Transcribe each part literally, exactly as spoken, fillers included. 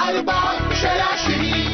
أربعة شارع شريف.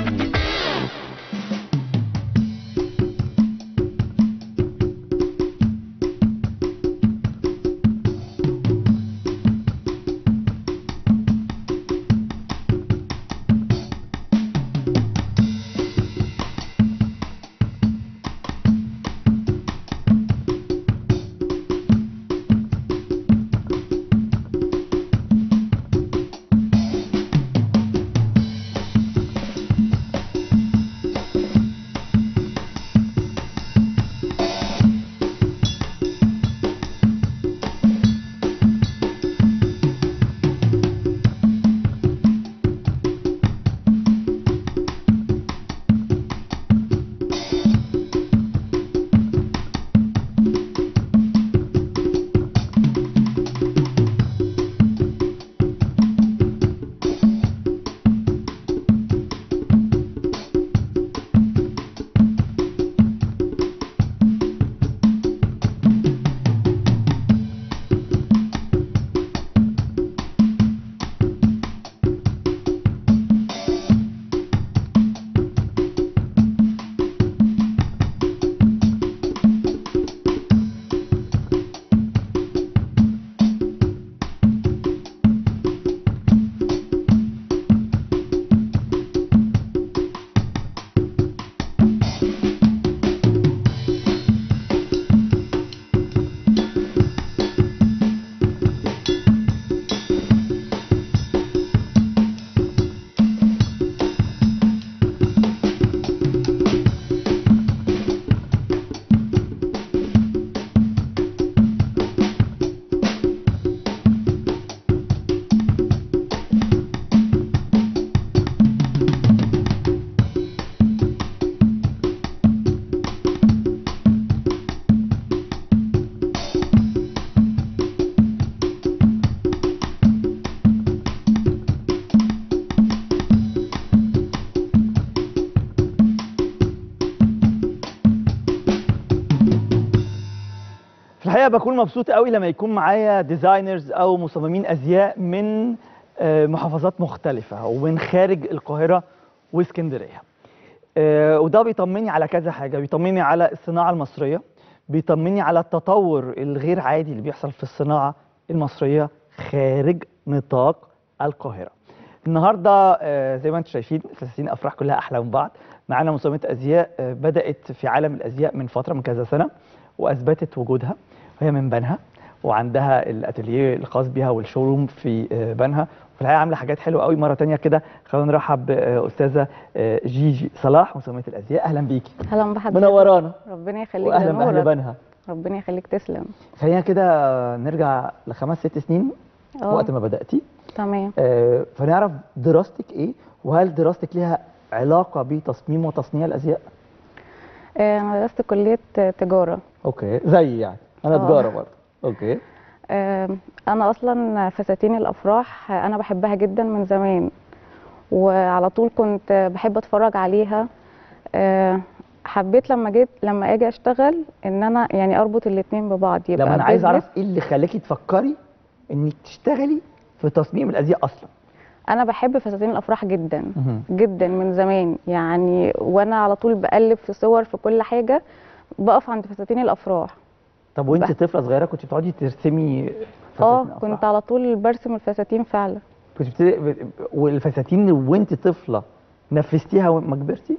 الحقيقه بكون مبسوط قوي لما يكون معايا ديزاينرز او مصممين ازياء من محافظات مختلفه ومن خارج القاهره واسكندريه. وده بيطمني على كذا حاجه، بيطمني على الصناعه المصريه، بيطمني على التطور الغير عادي اللي بيحصل في الصناعه المصريه خارج نطاق القاهره. النهارده زي ما انتم شايفين فساتين افراح كلها احلى من بعض. معانا مصممه ازياء بدات في عالم الازياء من فتره، من كذا سنه، واثبتت وجودها. وهي من بنها وعندها الاتيليه الخاص بيها والشوروم في بنها، وفي الحقيقه عامله حاجات حلوه قوي. مره ثانيه كده خلونا نرحب باستاذه جيجي صلاح مصممه الازياء. اهلا بيكي. اهلا بحضرتك. منورانا. ربنا يخليك. واهلا باهل بنها. ربنا يخليك. تسلم. خلينا كده نرجع لخمس ست سنين أوه. وقت ما بداتي. تمام. آه فنعرف دراستك ايه، وهل دراستك ليها علاقه بتصميم وتصنيع الازياء؟ آه انا درست كليه تجاره. اوكي، زي يعني انا أوه. تجاره برضه. اوكي. آه انا اصلا فساتين الافراح انا بحبها جدا من زمان، وعلى طول كنت بحب اتفرج عليها. آه حبيت لما جيت لما اجي اشتغل ان انا يعني اربط الاثنين ببعض. يبقى لما انا عايز اعرف ايه اللي خلاكي تفكري انك تشتغلي في تصميم الازياء اصلا؟ انا بحب فساتين الافراح جدا جدا من زمان يعني، وانا على طول بقلب في صور في كل حاجه بقف عند فساتين الافراح. طب وانت طفله صغيره كنت بتقعدي ترسمي فساتين اه أفراح؟ كنت على طول برسم الفساتين فعلا. كنت بتبتدي والفساتين وانت طفله نفذتيها لما كبرتي؟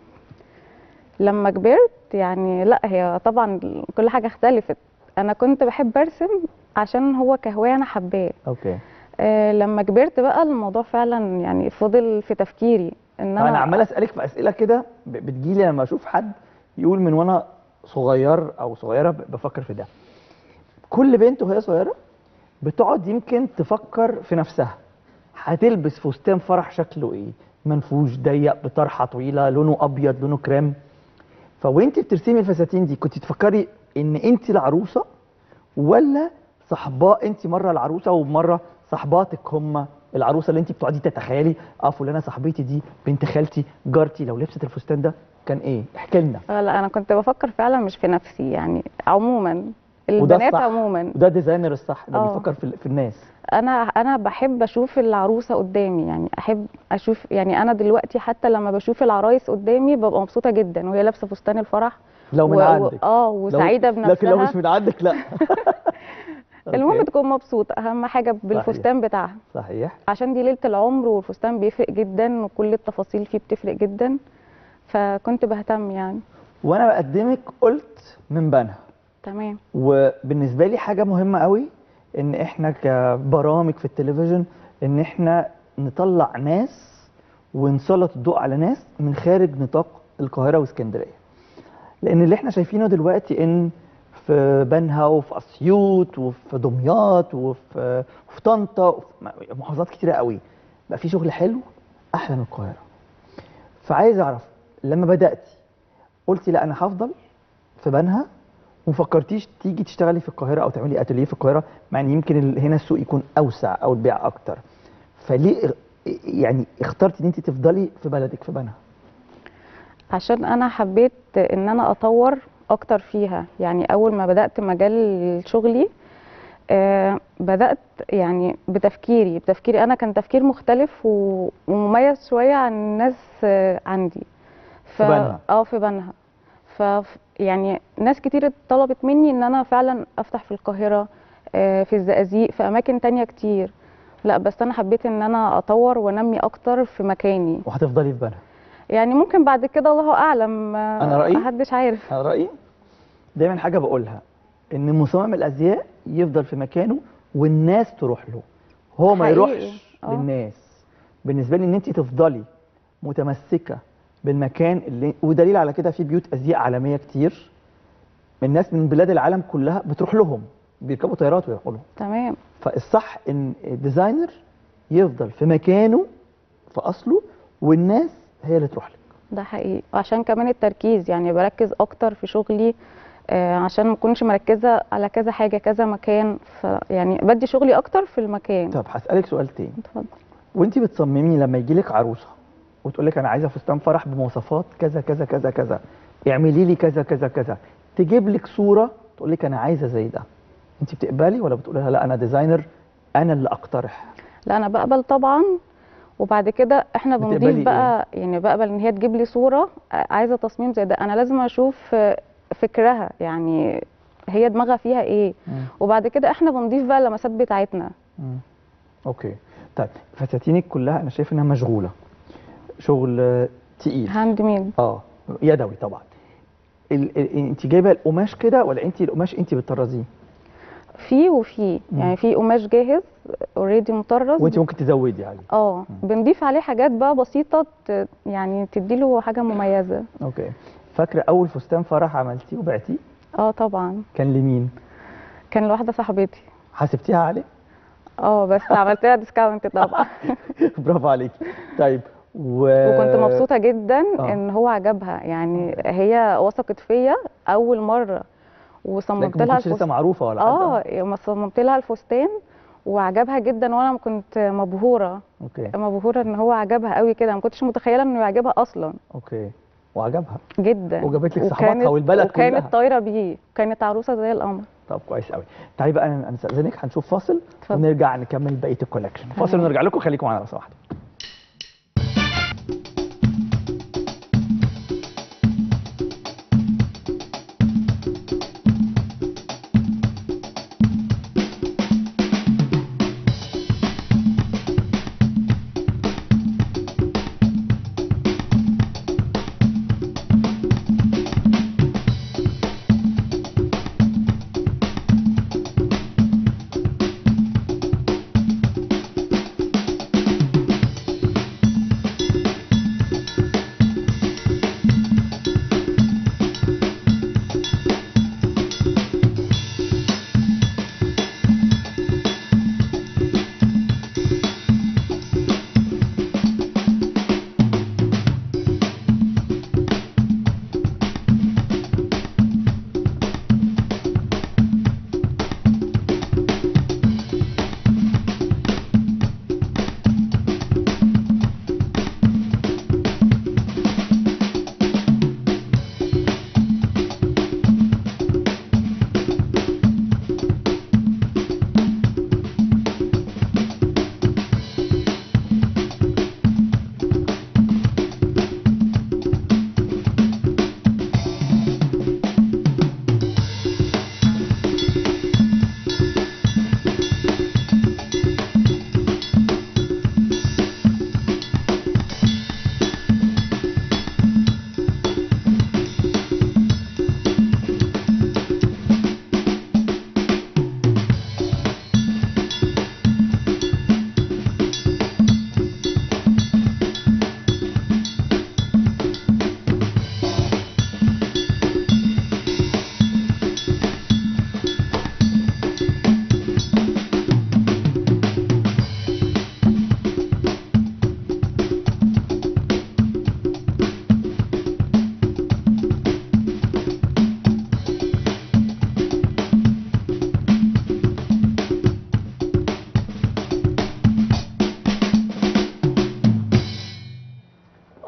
لما كبرت يعني لا، هي طبعا كل حاجه اختلفت. انا كنت بحب ارسم عشان هو كهوايه انا حباه. اوكي. آه لما كبرت بقى الموضوع فعلا يعني فضل في تفكيري ان انا انا عمال اسالك في اسئله كده بتجيلي لما اشوف حد يقول من وانا صغير او صغيره بفكر في ده. كل بنت وهي صغيره بتقعد يمكن تفكر في نفسها هتلبس فستان فرح شكله ايه، منفوش ضيق بطرحه طويله لونه ابيض لونه كريم. فوانت بترسمي الفساتين دي كنت تفكري ان انت العروسه ولا صحباء انت مره العروسه ومره صحباتك هم العروسه اللي انت بتقعدي تتخيلي اه فلانه صاحبتي دي بنت خالتي جارتي لو لبست الفستان ده كان ايه؟ احكي لنا. لا انا كنت بفكر فعلا مش في نفسي يعني، عموما البنات عموما. وده ديزاينر الصح اللي بيفكر في, في الناس. انا انا بحب اشوف العروسه قدامي، يعني احب اشوف، يعني انا دلوقتي حتى لما بشوف العرايس قدامي ببقى مبسوطه جدا وهي لابسه فستان الفرح لو من و... و... عندك. اه لو وسعيده لكن لو بنفسها. مش من عندك لا. المهم أوكي. تكون مبسوطه، اهم حاجه بالفستان بتاعها، صحيح. عشان دي ليله العمر والفستان بيفرق جدا وكل التفاصيل فيه بتفرق جدا، فكنت بهتم يعني. وانا بقدمك قلت من بنها، تمام. وبالنسبه لي حاجه مهمه قوي ان احنا كبرامج في التلفزيون ان احنا نطلع ناس ونسلط الضوء على ناس من خارج نطاق القاهره واسكندريه، لان اللي احنا شايفينه دلوقتي ان في بنها وفي اسيوط وفي دمياط وفي وفي طنطا وفي محافظات كتيره قوي بقى في شغل حلو احلى من القاهره. فعايز اعرف لما بداتي قلتي لا انا هفضل في بنها، ومفكرتيش تيجي تشتغلي في القاهره او تعملي اتelier في القاهره، مع ان يمكن ال- هنا السوق يكون اوسع او البيع اكتر، فليه اغ- يعني اخترتي ان انت تفضلي في بلدك في بنها؟ عشان انا حبيت ان انا اطور اكتر فيها، يعني اول ما بدات مجال شغلي آه بدات يعني بتفكيري بتفكيري انا كان تفكير مختلف و- ومميز شويه عن الناس آه عندي. ف... في بنها. اه في بنها. ف يعني ناس كتير طلبت مني ان انا فعلا افتح في القاهره، آه في الزقازيق، في اماكن تانية كتير. لا بس انا حبيت ان انا اطور وانمي اكتر في مكاني. وهتفضلي في بنها؟ يعني ممكن بعد كده الله اعلم، آه، انا رايي محدش عارف. انا رايي دايما حاجه بقولها ان مصمم الازياء يفضل في مكانه والناس تروح له، هو ما حقيقي. يروحش آه. للناس. بالنسبه لي ان انت تفضلي متمسكه بالمكان اللي، ودليل على كده في بيوت ازياء عالميه كتير من ناس من بلاد العالم كلها بتروح لهم، بيركبوا طيارات ويروحوا لهم. تمام. فالصح ان الديزاينر يفضل في مكانه في اصله والناس هي اللي تروح لك. ده حقيقي، وعشان كمان التركيز، يعني بركز اكتر في شغلي، آه، عشان ما اكونش مركزه على كذا حاجه كذا مكان، فيعني بدي شغلي اكتر في المكان. طب هسالك سؤال تاني، اتفضل. وانت بتصممي لما يجي لك عروسه وتقول لك انا عايزه فستان فرح بمواصفات كذا كذا كذا كذا، اعملي لي كذا كذا كذا، تجيب لك صوره تقول لك انا عايزه زي ده، انت بتقبلي ولا بتقولي لها لا انا ديزاينر انا اللي اقترح؟ لا انا بقبل طبعا، وبعد كده احنا بتقبلي بنضيف بقى، يعني بقبل ان هي تجيب لي صوره آه، عايزه تصميم زي ده، انا لازم اشوف آه، فكرها، يعني هي دماغها فيها ايه، مم. وبعد كده احنا بنضيف بقى اللمسات بتاعتنا. مم. اوكي. طيب فساتينك كلها انا شايف انها مشغوله، شغل آه، تقيل. هاند ميد. اه يدوي طبعا. ال... ال... انت جايبه القماش كده ولا انت القماش انت بتطرزيه؟ في وفي، مم. يعني في قماش جاهز اوريدي مطرز، وانت ممكن تزودي عليه. اه بنضيف عليه حاجات بقى بسيطه ت- يعني تديله حاجه مميزه. اوكي. فاكره اول فستان فرح عملتيه وبعتيه اه طبعا، كان لمين؟ كان لواحده صاحبتي. حاسبتيها عليه؟ اه بس عملت لها ديسكاونت طبعا. برافو عليكي. طيب و... وكنت مبسوطه جدا آه. ان هو عجبها، يعني هي وثقت فيا اول مره وصممت لكن ما لها كنتش لسه معروفه ولا حاجه؟ اه ما صممت لها الفستان وعجبها جدا، وانا كنت مبهوره اوكي. مبهوره ان هو عجبها قوي كده، ما كنتش متخيله انه يعجبها اصلا. اوكي. وعجبها جدا. وجابت لك وكانت- صحباتها والبلد كلها. وكانت طايره بيه، كانت عروسه زي القمر. طب كويس قوي. تعالي بقى انا استاذنك هنشوف فاصل اتفضل. ونرجع نكمل بقيه الكولكشن. فاصل تمام. ونرجع لكم، خليكم معانا لو سمحتوا.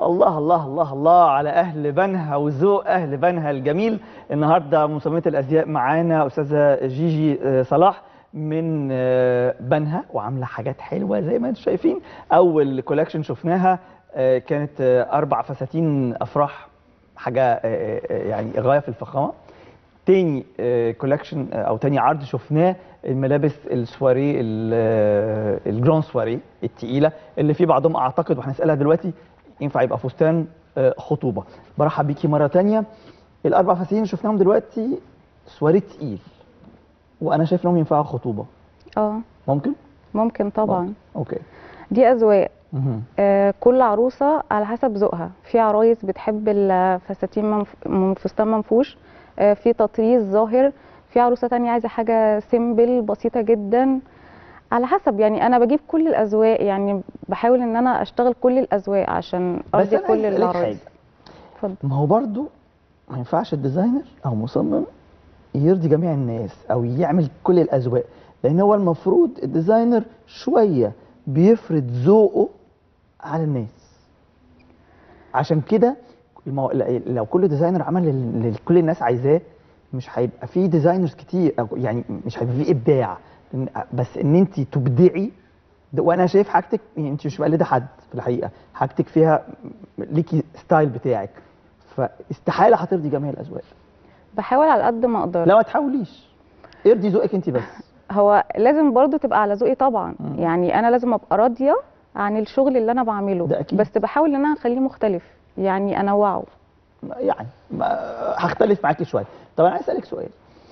الله الله الله الله على اهل بنها وذوق اهل بنها الجميل. النهارده مصممه الازياء معانا استاذه جيجي آه، صلاح من آه، بنها، وعامله حاجات حلوه زي ما انتم شايفين. اول كولكشن شفناها آه، كانت آه، اربع فساتين افراح، حاجه آه، آه، يعني غايه في الفخامه. تاني كولكشن او تاني عرض شفناه الملابس السواري الجران سواري التقيله، اللي في بعضهم اعتقد وهنسالها دلوقتي ينفع يبقى فستان آه، خطوبه. برحب بيكي مره تانية. الاربع فساتين اللي شفناهم دلوقتي سواري تقيل، وانا شايف انهم ينفعوا خطوبه. اه ممكن؟ ممكن طبعا. ممكن. اوكي. دي اذواق. مهم. آه كل عروسه على حسب ذوقها. في عرايس بتحب الفساتين منف... من فستان منفوش، آه في تطريز ظاهر. في عروسه تانية عايزه حاجه سيمبل بسيطه جدا. على حسب، يعني انا بجيب كل الاذواق، يعني بحاول ان انا اشتغل كل الاذواق عشان بس ارضي أنا كل عايز أسألك العرايس. حاجة. اتفضل. ما هو برضو ما ينفعش الديزاينر او مصمم يرضي جميع الناس او يعمل كل الاذواق، لان هو المفروض الديزاينر شويه بيفرض ذوقه على الناس. عشان كده المو... لو كل ديزاينر عمل اللي كل الناس عايزاه مش هيبقى فيه ديزاينرز كتير، أو يعني مش هيبقى فيه ابداع. بس ان انت تبدعي ده، وانا شايف حاجتك يعني انت مش مقلده حد في الحقيقه، حاجتك فيها ليكي ستايل بتاعك، فاستحاله هترضي جميع الاذواق. بحاول على قد ما اقدر. لا ما تحاوليش، ارضي ذوقك انت بس. هو لازم برضو تبقى على ذوقي طبعا. مم. يعني انا لازم ابقى راضيه عن الشغل اللي انا بعمله، ده أكيد. بس بحاول ان انا اخليه مختلف، يعني انوعه. يعني ما- هختلف معاكي شويه. طب انا عايز اسالك سؤال.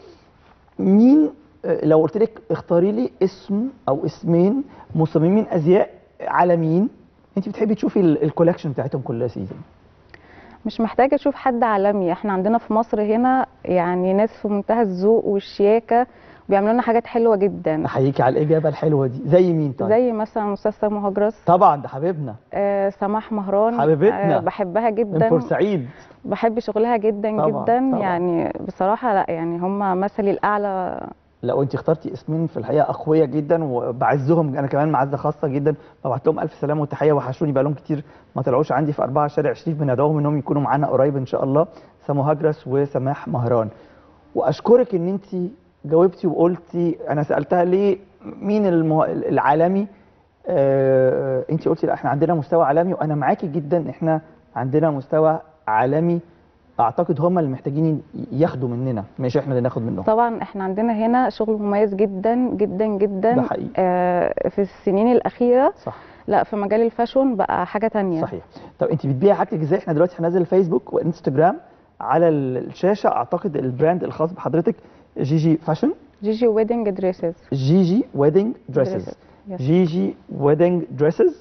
مين آه، لو قلت لك اختاري لي اسم او اسمين مصممين ازياء عالميين انت بتحبي تشوفي ال- الكولكشن بتاعتهم كل سيزون؟ مش محتاجه اشوف حد عالمي. احنا عندنا في مصر هنا يعني ناس في منتهى الذوق والشياكه، بيعملوا لنا حاجات حلوه جدا. احييكي على الاجابه الحلوه دي. زي مين طيب؟ زي مثلا استاذ سامي هجرس. طبعا ده حبيبنا. آه سماح مهران. حبيبتنا. آه بحبها من جدا. بورسعيد. بحب شغلها جدا طبعاً، جدا. طبعاً. يعني بصراحه لا، يعني هم مثلي الاعلى. لو انت اخترتي اسمين في الحقيقه اقوياء جدا وبعزهم انا كمان معزه خاصه جدا، ببعت لهم الف سلامه وتحيه، وحشوني بقى لهم كتير ما طلعوش عندي في أربعة شارع شريف. بندعوهم انهم يكونوا معانا قريب ان شاء الله، سامو هجرس وسماح مهران. واشكرك ان انت جاوبتي وقلتي، انا سالتها ليه مين المه... العالمي، آه... انت قلتي لا احنا عندنا مستوى عالمي، وانا معاكي جدا احنا عندنا مستوى عالمي. اعتقد هم اللي محتاجين ياخدوا مننا، مش احنا اللي ناخد منهم. طبعا احنا عندنا هنا شغل مميز جدا جدا جدا. ده حقيقي. آه في السنين الاخيره. صح. لا، في مجال الفاشون بقى حاجه تانية. صحيح. طب انت بتبيعي حاجتك ازاي؟ احنا دلوقتي هننزل فيسبوك وانستجرام على الشاشه، اعتقد البراند الخاص بحضرتك جيجي فاشن. جيجي ويدنج دريسز. جيجي ويدنج دريسز. Yes. جيجي ويدنج دريسز.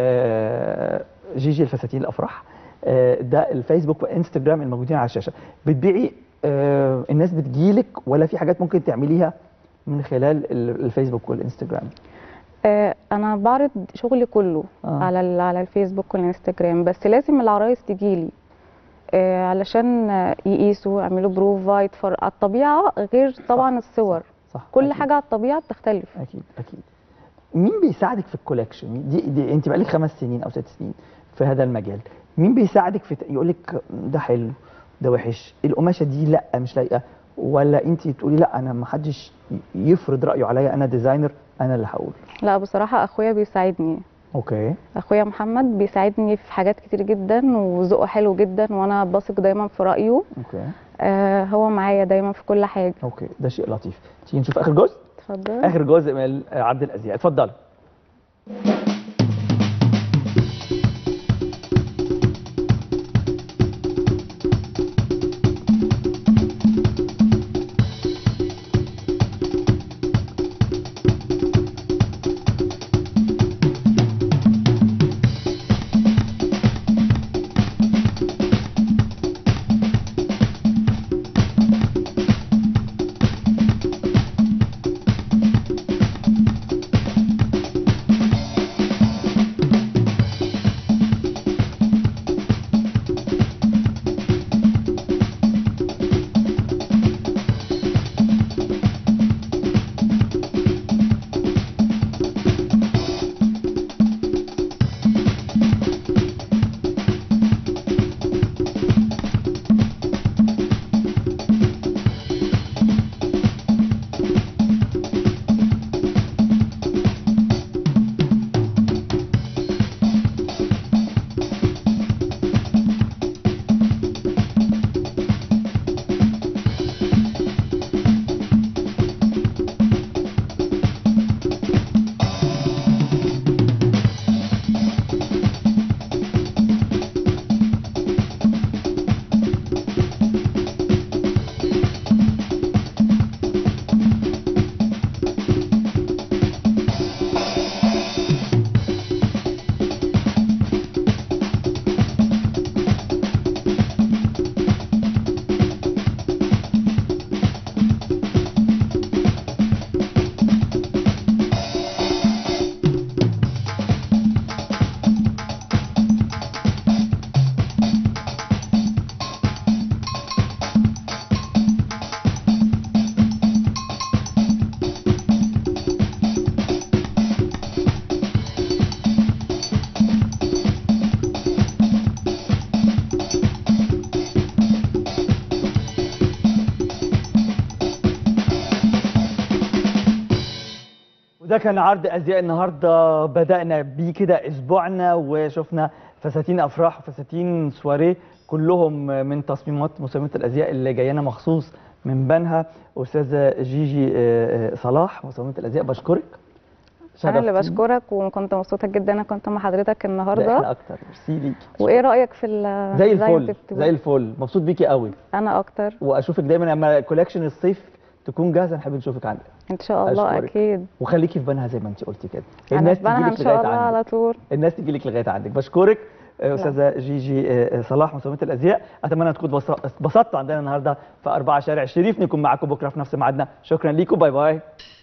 آه جيجي الفساتين الافراح. آه ده الفيسبوك وانستجرام الموجودين على الشاشه. بتبيعي آه الناس بتجيلك ولا في حاجات ممكن تعمليها من خلال ال- الفيسبوك والانستجرام؟ آه انا بعرض شغلي كله آه. على ال- على الفيسبوك والانستجرام، بس لازم العرايس تجيلي آه علشان آه، يقيسوا، يعملوا بروفا، يتفرجوا على الطبيعه، غير طبعا الصور. صح. كل أكيد. حاجه على الطبيعه بتختلف. اكيد اكيد. مين بيساعدك في الكولكشن دي, دي انت بقالك خمس سنين او ست سنين في هذا المجال، مين بيساعدك في يقول لك ده حلو ده وحش، القماشه دي لا مش لايقه، ولا انت تقولي لا انا ما حدش يفرض رايه عليا، انا ديزاينر انا اللي هقول؟ لا بصراحه اخويا بيساعدني. اوكي. اخويا محمد بيساعدني في حاجات كتير جدا، وذوقه حلو جدا، وانا بثق دايما في رايه. اوكي. آه هو معايا دايما في كل حاجه. اوكي ده شيء لطيف. تيجي نشوف اخر جزء. اتفضل. اخر جزء من عرض الازياء، اتفضل. ده كان عرض ازياء النهارده، بدانا بيه كده اسبوعنا وشفنا فساتين افراح وفساتين سواريه كلهم من تصميمات مصممه الازياء اللي جايانا مخصوص من بنها. استاذه جيجي صلاح مصممه الازياء، بشكرك. انا اللي شرفتيني. بشكرك وكنت مبسوطه جدا انا كنت مع حضرتك ده النهارده. احنا اكتر، ميرسي ليكي. وايه رايك في ال زي الديزاين الفل بتاعي؟ زي الفل، مبسوط بيكي قوي. انا اكتر. واشوفك دايما لما كولكشن الصيف تكون جاهزه نحب نشوفك عندنا ان شاء الله. أشكرك. اكيد. وخليكي في بنها زي ما انت قلتي كده، انا في بنها ان تجيلك شاء لغاية الله عندك. على طول. الناس تيجي لك لغايه عندك. بشكرك استاذه جيجي صلاح مصممه الازياء. اتمنى تكونوا اتبسطتوا عندنا النهارده في أربعة شارع الشريف. نكون معاكم بكره في نفس ميعادنا. شكرا ليكم، باي باي.